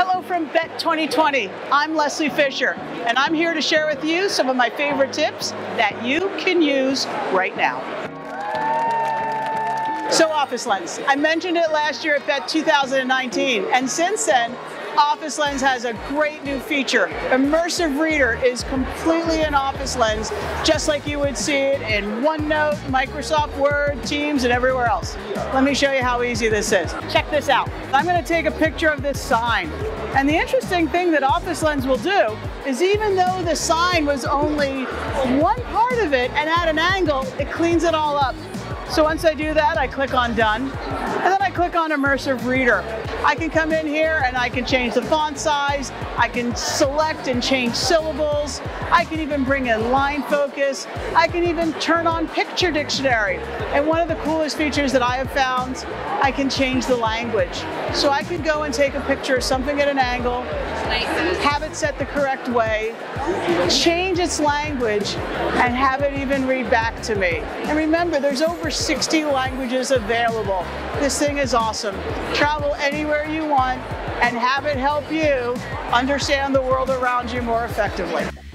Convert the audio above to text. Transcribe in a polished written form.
Hello from Bet 2020. I'm Leslie Fisher, and I'm here to share with you some of my favorite tips that you can use right now. So Office Lens. I mentioned it last year at Bet 2019, and since then, Office Lens has a great new feature. Immersive Reader is completely an Office Lens, just like you would see it in OneNote, Microsoft Word, Teams, and everywhere else. Let me show you how easy this is. Check this out. I'm going to take a picture of this sign. And the interesting thing that Office Lens will do is even though the sign was only one part of it and at an angle, it cleans it all up. So once I do that, I click on Done, and then I click on Immersive Reader. I can come in here and I can change the font size, I can select and change syllables, I can even bring in line focus, I can even turn on Picture Dictionary. And one of the coolest features that I have found, I can change the language. So I can go and take a picture of something at an angle, have it set the correct way, change its language, and have it even read back to me. And remember, there's over 60 languages available. This thing is awesome. Travel anywhere you want and have it help you understand the world around you more effectively.